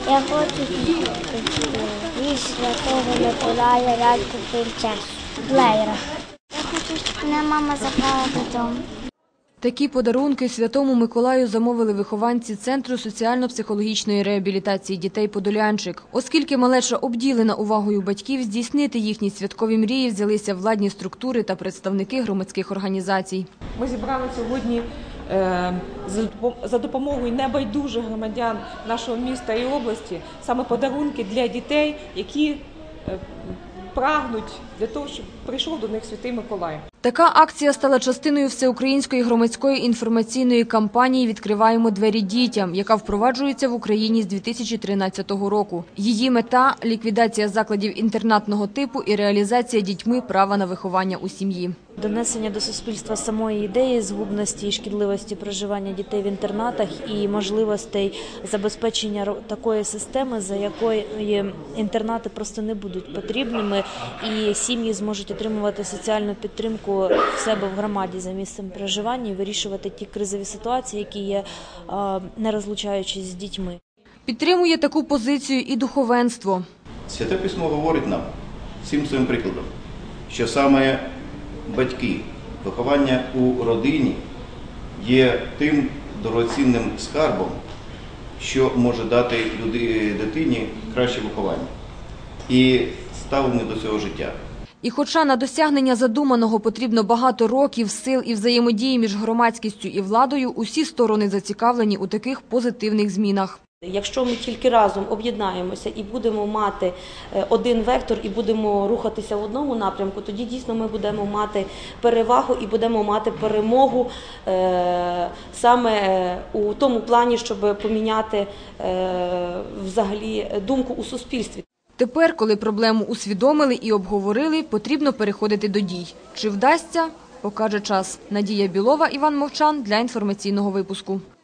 Я хочу від Святого Миколая ляльку принцесу Блеєра. Я хочу, щоб мене мама забрала додому. Такі подарунки Святому Миколаю замовили вихованці Центру соціально-психологічної реабілітації дітей «Подолянчик». Оскільки малеча обділена увагою батьків, здійснити їхні святкові мрії взялися владні структури та представники громадських організацій. Ми зібрали сьогодні за допомогою небайдужих громадян нашого міста і області саме подарунки для дітей, які прагнуть для того, щоб прийшов до них Святий Миколай. Така акція стала частиною всеукраїнської громадської інформаційної кампанії «Відкриваємо двері дітям», яка впроваджується в Україні з 2013 року. Її мета – ліквідація закладів інтернатного типу і реалізація дітьми права на виховання у сім'ї. Донесення до суспільства самої ідеї згубності і шкідливості проживання дітей в інтернатах і можливостей забезпечення такої системи, за якої інтернати просто не будуть потрібними і сім'ї зможуть отримувати соціальну підтримку в себе в громаді за місцем проживання і вирішувати ті кризові ситуації, які є, не розлучаючись з дітьми. Підтримує таку позицію і духовенство. Святе Письмо говорить нам всім своїм прикладом, що саме батьки, виховання у родині є тим дорогоцінним скарбом, що може дати дитині краще виховання і ставлення до цього життя. І хоча на досягнення задуманого потрібно багато років, сил і взаємодії між громадськістю і владою, усі сторони зацікавлені у таких позитивних змінах. Якщо ми тільки разом об'єднаємося і будемо мати один вектор і будемо рухатися в одному напрямку, тоді дійсно ми будемо мати перевагу і будемо мати перемогу саме у тому плані, щоб поміняти взагалі думку у суспільстві. Тепер, коли проблему усвідомили і обговорили, потрібно переходити до дій. Чи вдасться – покаже час. Надія Білова, Іван Мовчан для інформаційного випуску.